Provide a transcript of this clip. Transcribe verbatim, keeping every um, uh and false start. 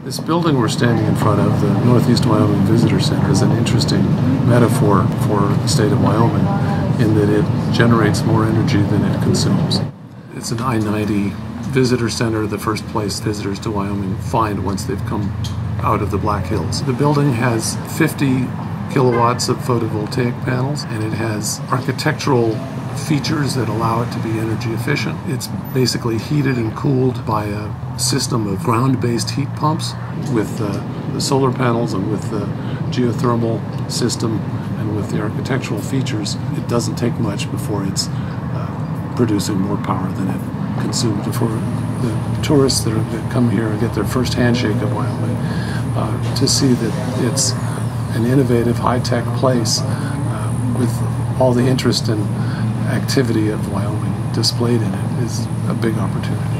This building we're standing in front of, the Northeast Wyoming Visitor Center, is an interesting metaphor for the state of Wyoming in that it generates more energy than it consumes. It's an I ninety visitor center, the first place visitors to Wyoming find once they've come out of the Black Hills. The building has fifty kilowatts of photovoltaic panels, and it has architectural features that allow it to be energy efficient. It's basically heated and cooled by a system of ground-based heat pumps with uh, the solar panels and with the geothermal system and with the architectural features. It doesn't take much before it's uh, producing more power than it consumed. For the tourists that, are, that come here and get their first handshake of Wyoming, uh, to see that it's an innovative, high-tech place uh, with all the interest and activity of Wyoming displayed in it is a big opportunity.